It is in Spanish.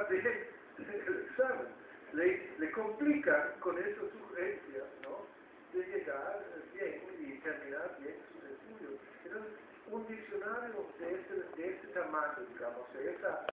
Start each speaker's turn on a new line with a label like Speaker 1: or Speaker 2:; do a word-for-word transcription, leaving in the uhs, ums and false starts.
Speaker 1: pasar bien el examen. Le, le complican con esas sugerencias, ¿no?, de llegar bien y terminar bien sus estudios. Entonces, un diccionario de este, de este tamaño, digamos, de esa